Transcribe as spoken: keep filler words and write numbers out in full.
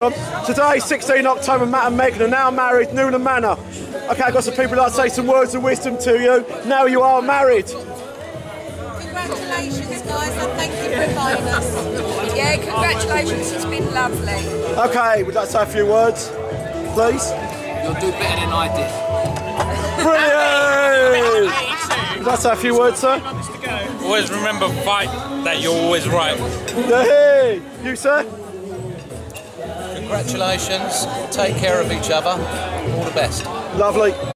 Um, today, sixteenth October, Matt and Megan are now married, Newland Manor. Okay, I've got some people that say some words of wisdom to you. Now you are married. Congratulations, guys, and thank you for inviting us. Yeah, congratulations, it's been lovely. Okay, would you like to say a few words, please? You'll do better than I did. Brilliant! Would you like to say a few words, sir? Always remember, fight, that you're always right. Hey, you, sir? Congratulations, take care of each other, all the best. Lovely.